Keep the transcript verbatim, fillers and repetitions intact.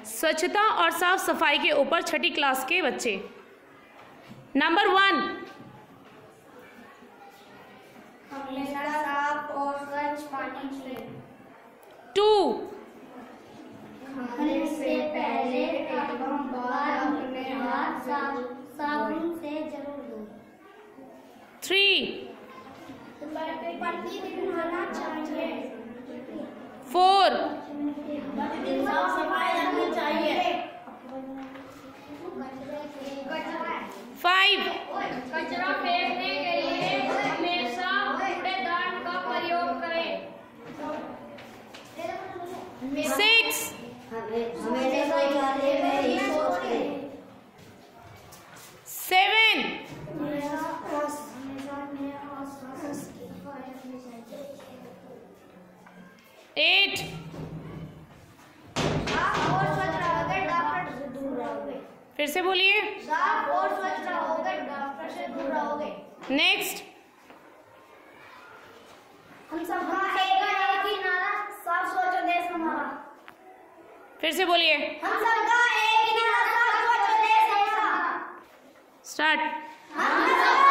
स्वच्छता और साफ सफाई के ऊपर छठी क्लास के बच्चे। नंबर वन, हमेशा साफ और स्वच्छ पानी पिए। टू, खाने से पहले एवं बाद अपने हाथ साबुन से जरूर धोएं। थ्री, प्रतिदिन नहाना चाहिए। फोर, प्रतिदिन साफ सफाई रखनी चाहिए। फाइव, कचरा फेंकने के लिए हमेशा कूड़ेदान का प्रयोग करें। सिक्स, हमेशा शौचालय में ही शौच। सेवन, एट, साफ और स्वच्छ रहोगे डॉक्टर से दूर रहोगे। फिर से बोलिए। साफ और स्वच्छ रहोगे डॉक्टर से दूर रहोगे। नेक्स्ट, हम सबका एक ही नारा, साफ स्वच्छ देश हमारा। फिर से बोलिए। हम सबका एक ही नारा, साफ स्वच्छ देश हमारा। स्टार्ट। हम सब